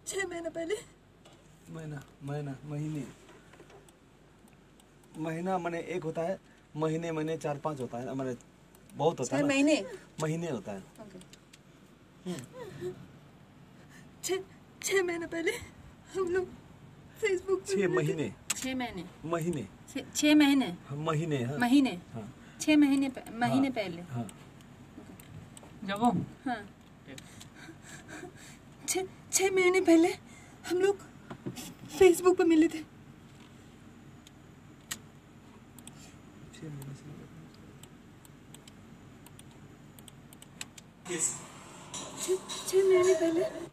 6 महीने पहले। महीना मैंने एक होता है, महीने 4-5 होता है, मैंने बहुत होता है ना। महीने होता है। 6 महीने पहले हम लोग फेसबुक पे 6 महीने। 6 महीने। महीने। 6 महीने। महीने। हाँ। महीने। हाँ। 6 महीने पहले। हाँ। जब हाँ 6 महीने पहले हम लोग फेसबुक पे मिले थे। 6 महीने पहले